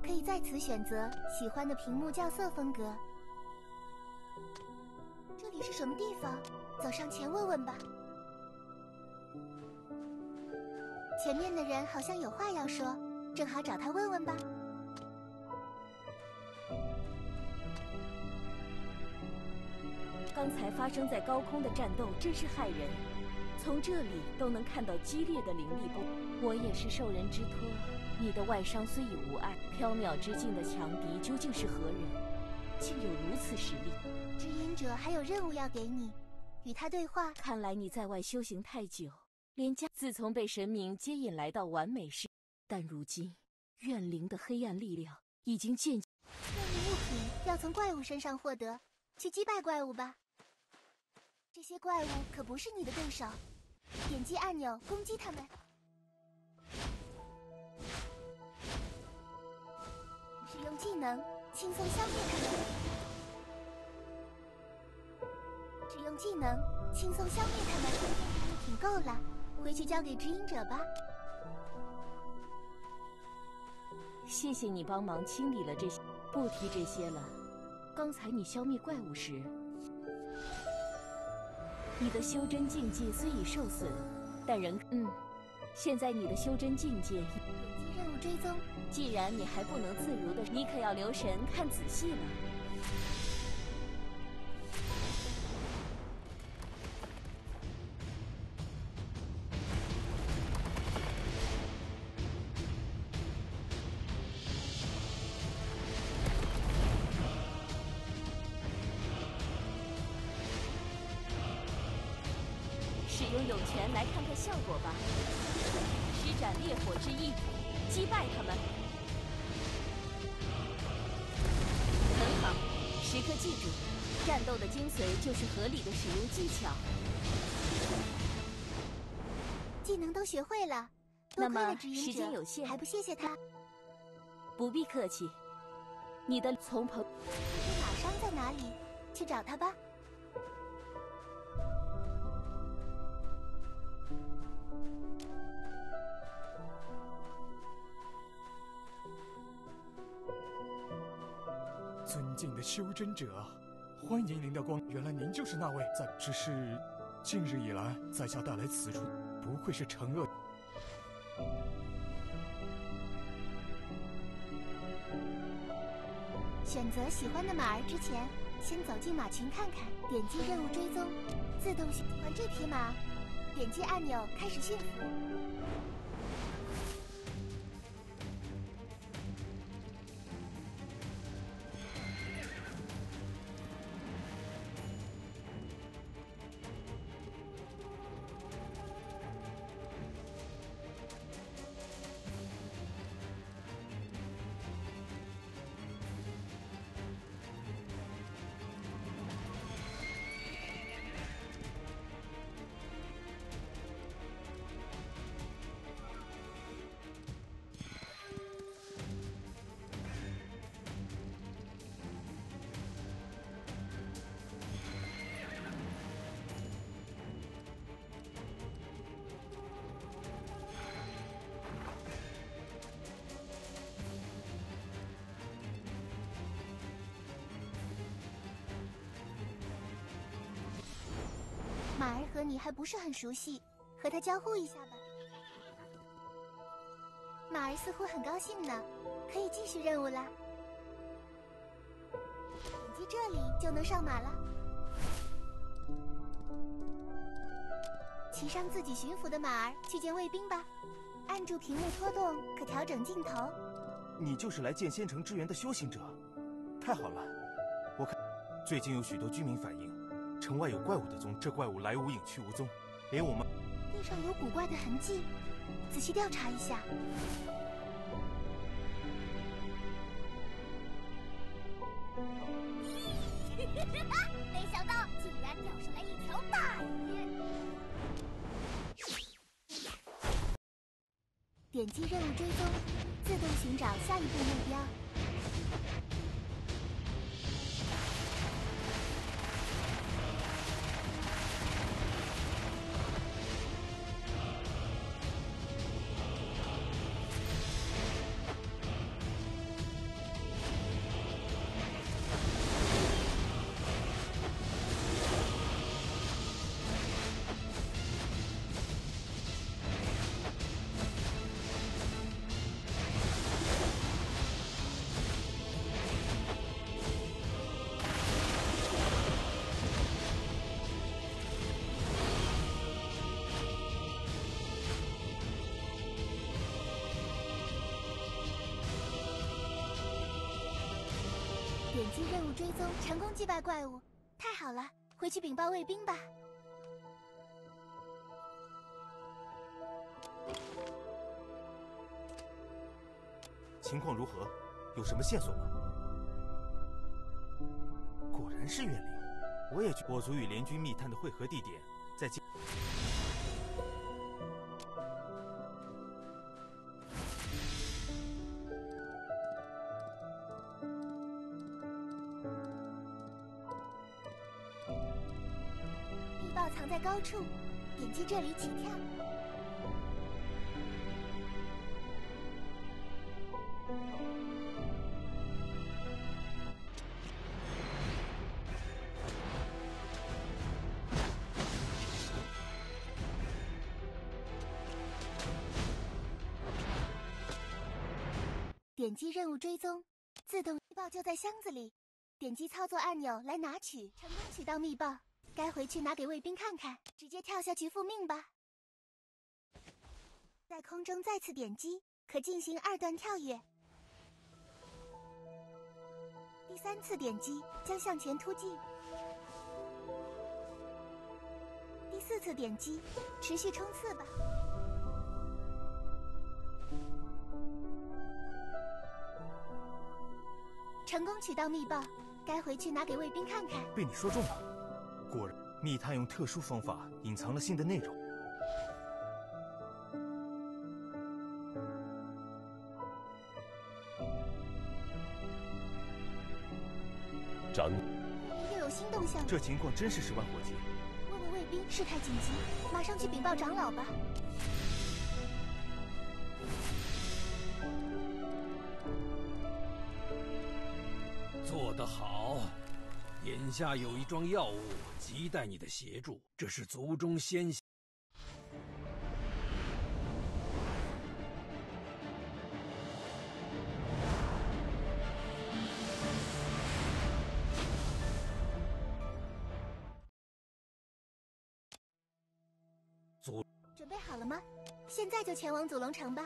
可以在此选择喜欢的屏幕校色风格。这里是什么地方？走上前问问吧。前面的人好像有话要说，正好找他问问吧。 刚才发生在高空的战斗真是骇人，从这里都能看到激烈的灵力波。我也是受人之托，你的外伤虽已无碍，缥缈之境的强敌究竟是何人？竟有如此实力？ 指引者还有任务要给你，与他对话。 看来你在外修行太久，连家自从被神明接引来到完美世，但如今怨灵的黑暗力量已经渐。任务物品要从怪物身上获得，去击败怪物吧。这些怪物可不是你的对手，点击按钮攻击他们。使用技能轻松消灭他们。使用技能轻松消灭他们。物品够了，回去交给指引者吧。 谢谢你帮忙清理了这些，不提这些了。刚才你消灭怪物时，你的修真境界虽已受损，但仍现在你的修真境界已。点击任务追踪。 既然你还不能自如的，你可要留神看仔细了。使用涌泉来看看效果吧。施展烈火之意，击败他们。很好，时刻记住，战斗的精髓就是合理的使用技巧。 技能都学会了，多亏了指引者。 时间有限， 还不谢谢他？ 不必客气。你的从朋， 这只马商在哪里？去找他吧。 尊敬的修真者，欢迎您的光。原来您就是那位只是近日以来，在下带来此处，不愧是惩恶。 选择喜欢的马儿之前，先走进马群看看，点击任务追踪，自动喜欢这匹马，点击按钮开始驯服。马儿和你还不是很熟悉，和他交互一下吧。马儿似乎很高兴呢，可以继续任务啦。点击这里就能上马了。骑上自己驯服的马儿去见卫兵吧，按住屏幕拖动可调整镜头。 你就是来见仙城支援的修行者，太好了！我看最近有许多居民反映。城外有怪物的踪，这怪物来无影去无踪，连我们地上有古怪的痕迹，仔细调查一下。 没想到竟然钓上来一条大鱼！ 点击任务追踪，自动寻找下一步目标。 点击任务追踪，成功击败怪物，太好了！回去禀报卫兵吧。 情况如何？有什么线索吗？果然是怨灵，我族与联军密探的汇合地点在近。 密报藏在高处，点击这里起跳。点击任务追踪，自动密报就在箱子里。点击操作按钮来拿取，成功取到密报，该回去拿给卫兵看看。直接跳下去复命吧。在空中再次点击，可进行2段跳跃。第3次点击将向前突进。第4次点击，持续冲刺吧。成功取到密报，该回去拿给卫兵看看。 被你说中了，果然，密探用特殊方法隐藏了信的内容。 长， 又有新动向， 这情况真是10万火急。 问问卫兵，事态紧急，马上去禀报长老吧。 做得好！眼下有一桩要务亟待你的协助，这是族中先贤。 准备好了吗？现在就前往祖龙城吧。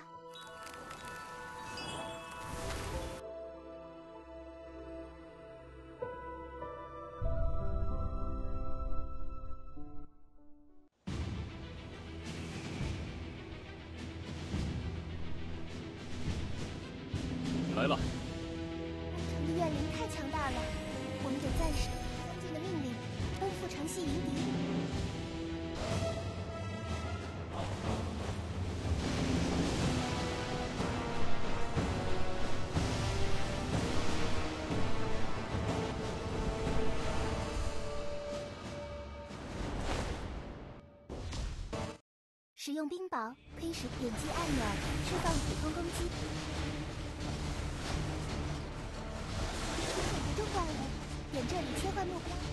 来了。 城的怨灵太强大了，我们得暂时将军的命令，奔赴城西迎敌。使用冰雹可以使点击按钮释放普通攻击。敌中怪物，点这里切换目标。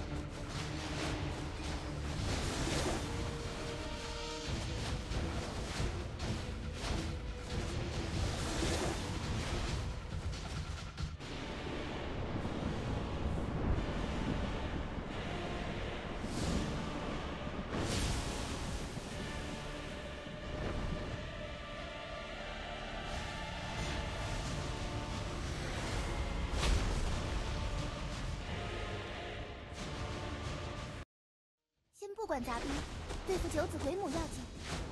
先不管杂兵，对付9子鬼母要紧。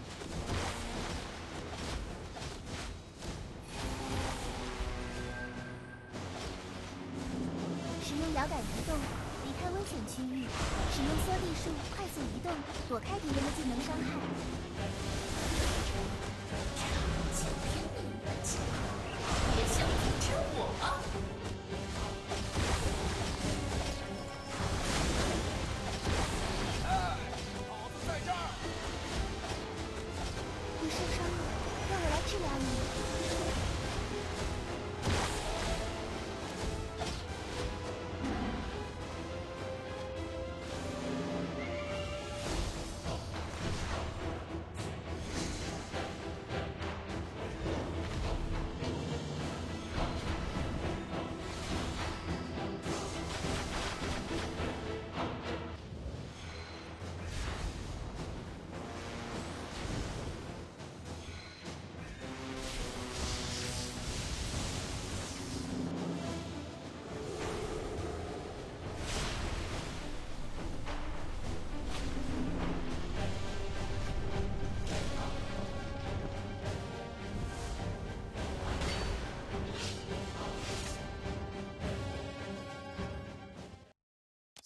使用摇杆移动，离开危险区域；使用缩地术快速移动，躲开敌人的技能伤害。 今天你们几个也想阻止我吗？ 你受伤了，让我来治疗你。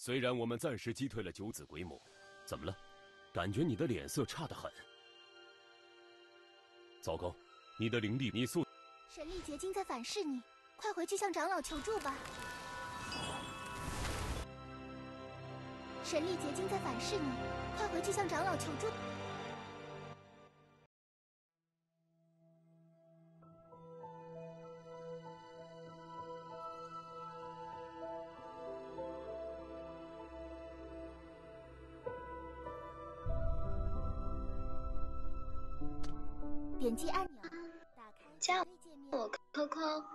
虽然我们暂时击退了九子鬼母，怎么了？感觉你的脸色差得很。糟糕，你的灵力，你速。 神力结晶在反噬你，快回去向长老求助吧。神力结晶在反噬你，快回去向长老求助。点击按钮，打开加界面。 我 QQ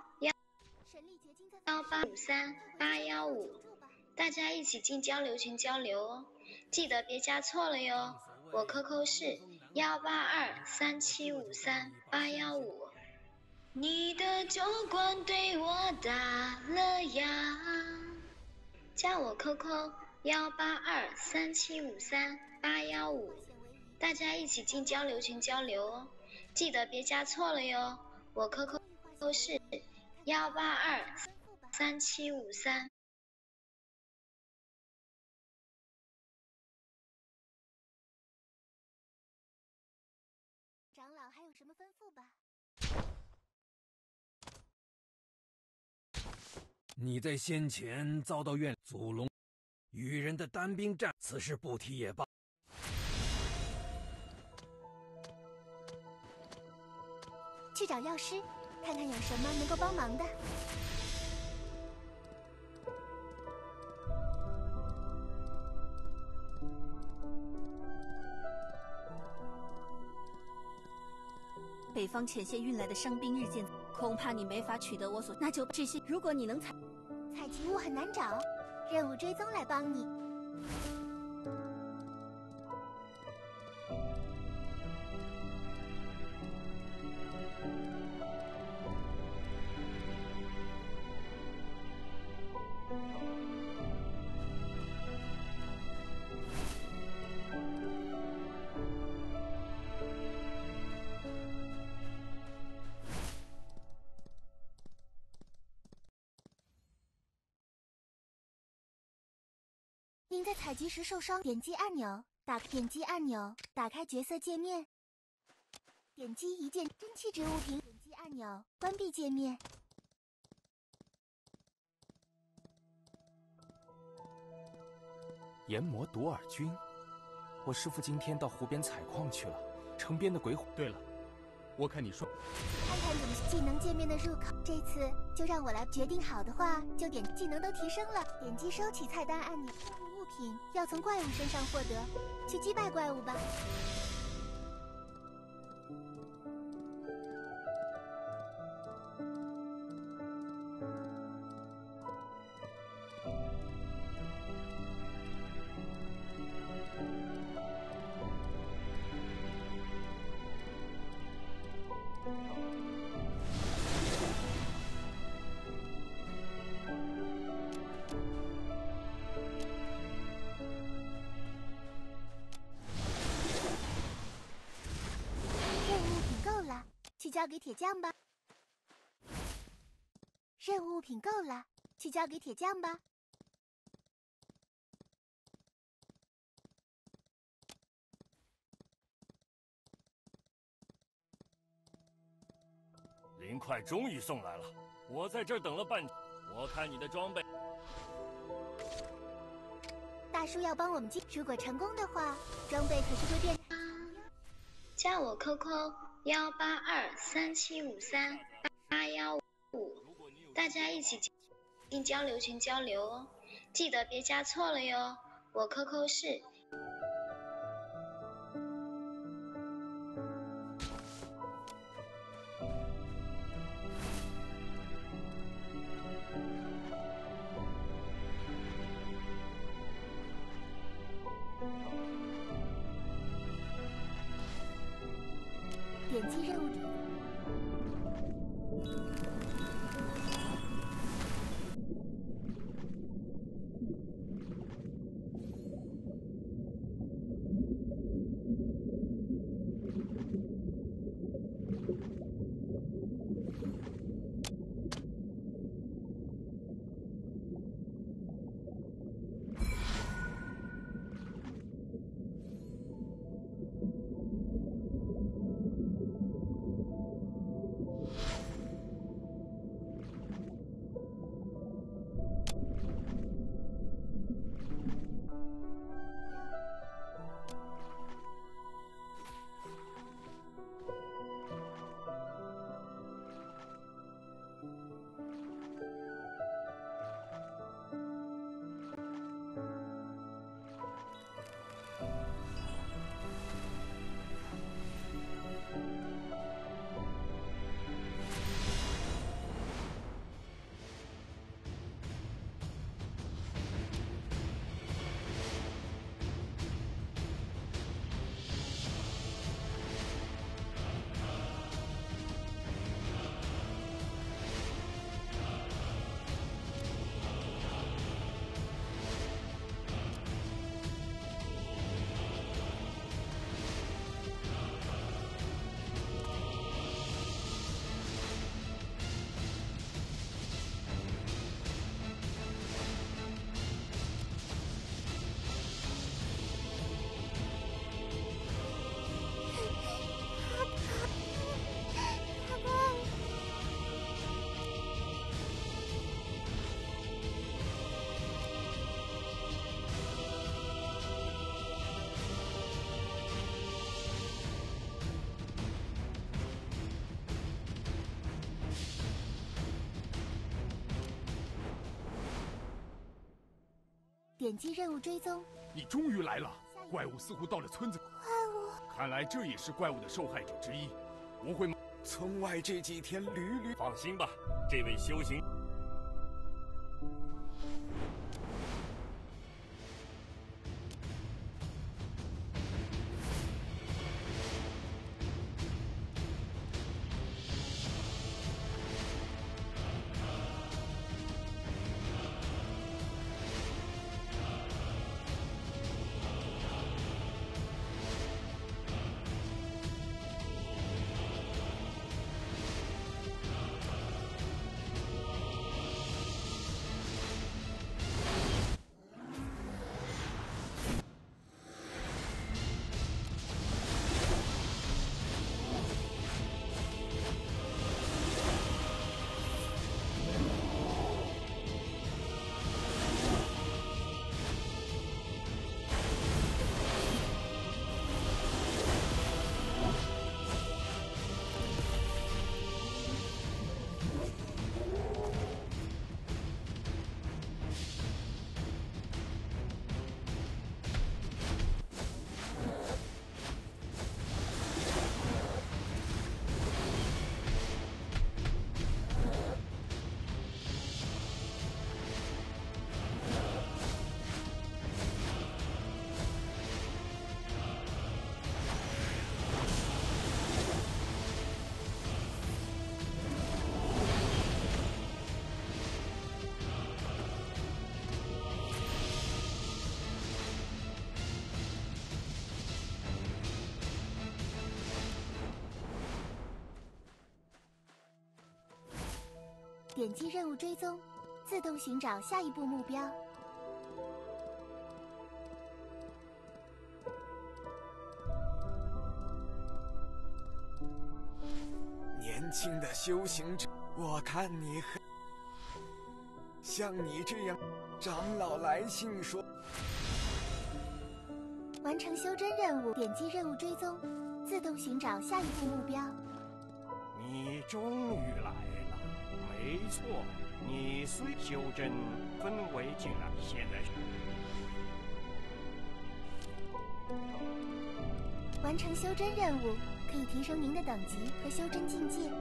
1853815，大家一起进交流群交流哦，记得别加错了哟。我 QQ 是18237538815。你的酒馆对我打了烊，加我 QQ 18237538815，大家一起进交流群交流哦。记得别加错了哟，我 QQ 是1823753。 长老还有什么吩咐吧？ 你在先前遭到祖龙与人的单兵战，此事不提也罢。 去找药师，看看有什么能够帮忙的。 北方前线运来的伤兵日渐，恐怕你没法取得我所，那就这些。如果你能采集物很难找，任务追踪来帮你。您在采集时受伤，点击按钮，打开角色界面，点击一件真气质物品，点击按钮，关闭界面。 炎魔独耳君，我师父今天到湖边采矿去了，城边的鬼火。 对了，我看你说， 看看怎么技能界面的入口，这次就让我来决定。好的话，就点技能都提升了，点击收取菜单按钮。物品要从怪物身上获得，去击败怪物吧。去交给铁匠吧。任务物品够了，去交给铁匠吧。 灵块终于送来了，我在这儿等了半天。我看你的装备。 大叔要帮我们如果成功的话，装备可是会变。 加我 QQ。18237538815，大家一起进交流群交流哦，记得别加错了哟。我 QQ 是点击任务。 点击任务追踪。 你终于来了！怪物似乎到了村子。 怪物， 看来这也是怪物的受害者之一。不会吗？村外这几天屡屡…… 放心吧，这位修行。 点击任务追踪，自动寻找下一步目标。 年轻的修行者，我看你很像你这样。长老来信说， 完成修真任务，点击任务追踪，自动寻找下一步目标。 你终于来了。没错，你虽修真分为进来，现在是完成修真任务，可以提升您的等级和修真境界。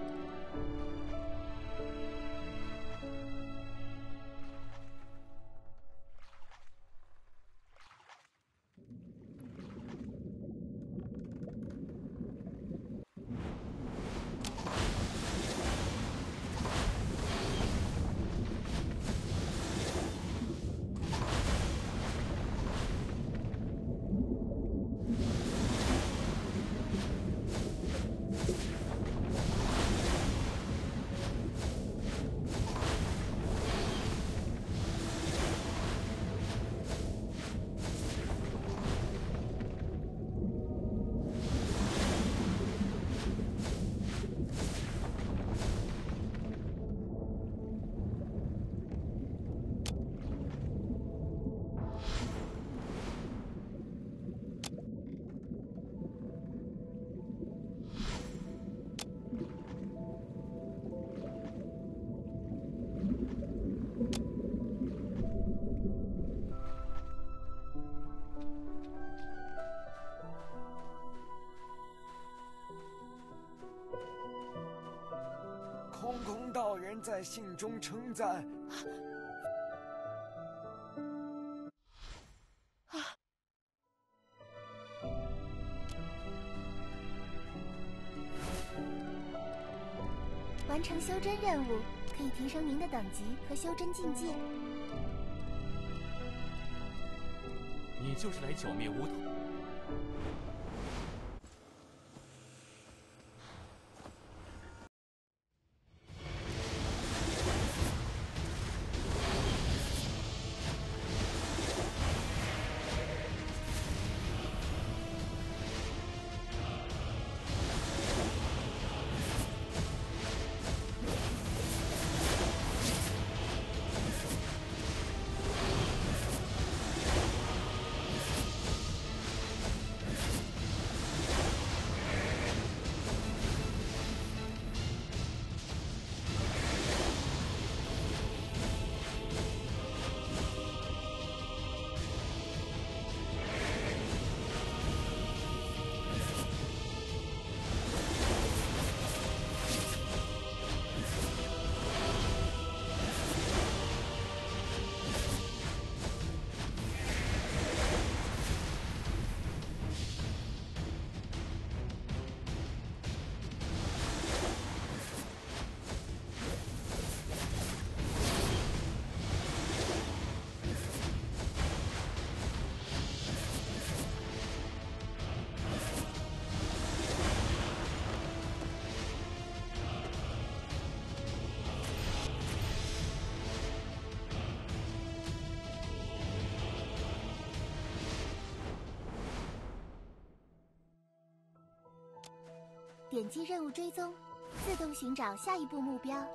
空空道人在信中称赞。 完成修真任务，可以提升您的等级和修真境界。 你就是来剿灭无头。 点击任务追踪，自动寻找下一步目标。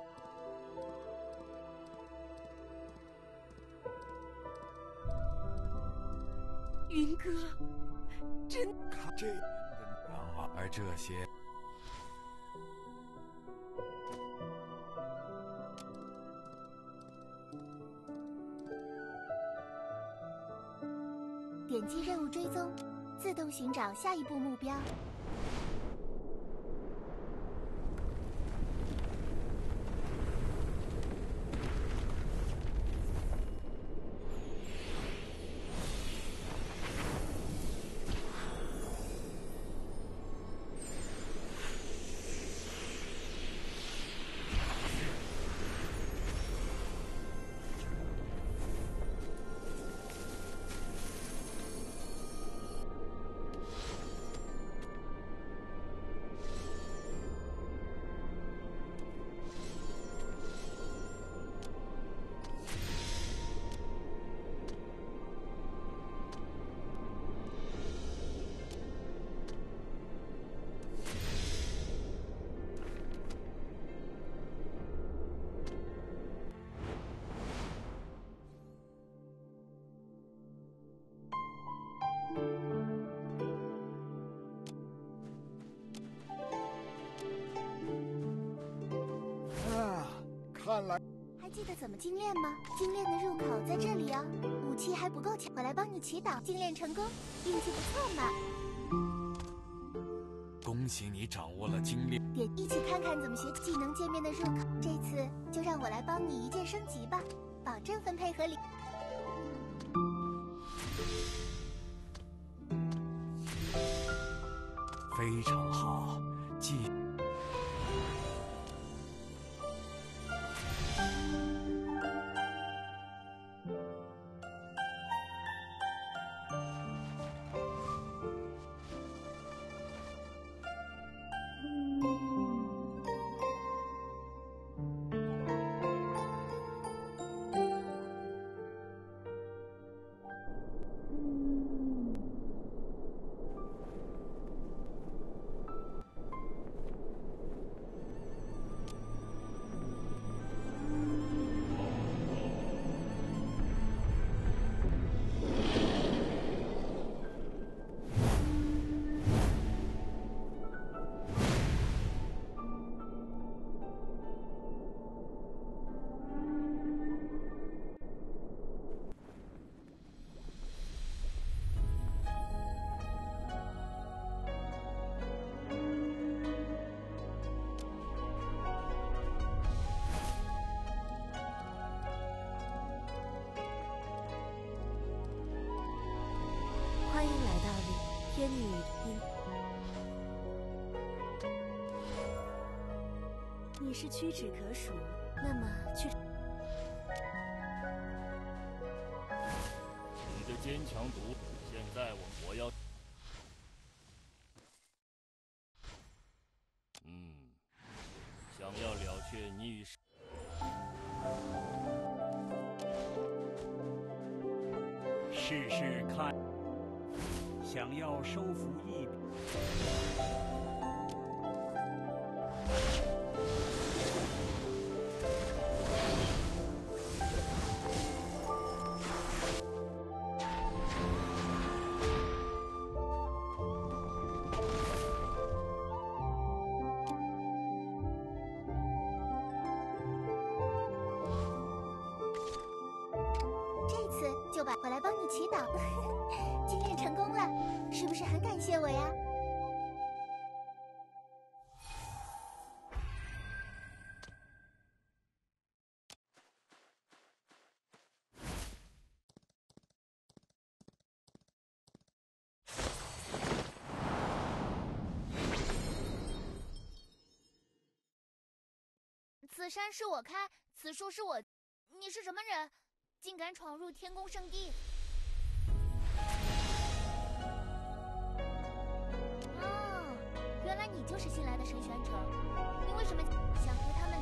云哥，真看这，而这些。 点击任务追踪，自动寻找下一步目标。 看来还记得怎么精炼吗？精炼的入口在这里哦。武器还不够强，我来帮你祈祷精炼成功，运气不错嘛。 恭喜你掌握了精炼。 一起看看怎么学技能界面的入口。这次就让我来帮你一键升级吧，保证分配合理。 非常好，继续。 欢迎来到天女音。你是屈指可数，那么去。 你的坚强独，现在我要。想要了却你与。 试试看。 想要收服一笔， 这次就把我来帮你祈祷。精炼成功了，是不是很感谢我呀？ 此山是我开，此树是我。你是什么人？竟敢闯入天宫圣地？哦，原来你就是新来的神选者。你为什么想和他们？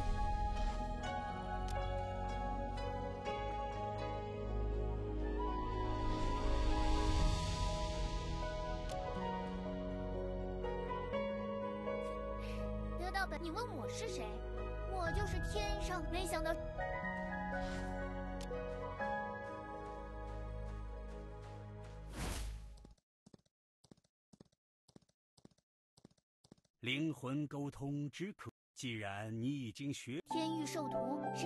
本。你问我是谁？我就是天上没想到。 灵魂沟通之可，既然你已经学， 天域兽图是。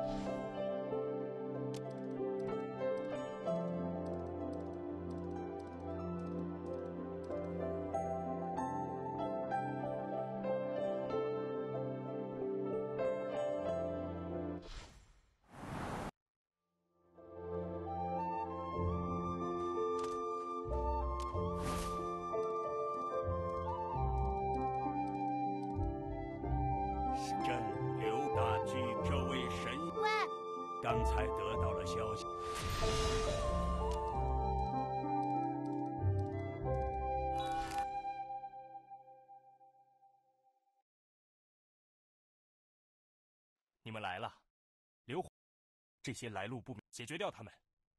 真流大据这位神， 喂， 刚才得到了消息。 你们来了，刘皇，这些来路不明，解决掉他们。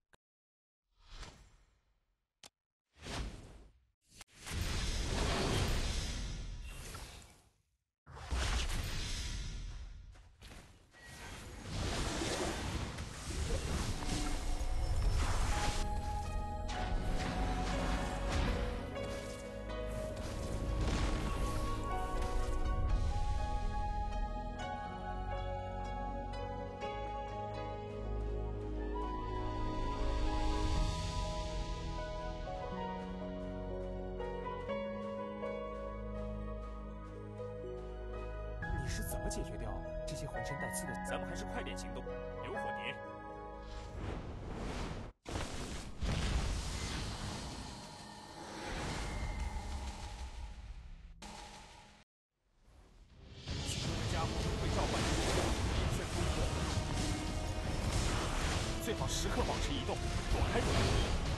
你是怎么解决掉这些浑身带刺的？咱们还是快点行动，刘火蝶。其中的家伙会召唤出明确突破，最好时刻保持移动，躲开对方。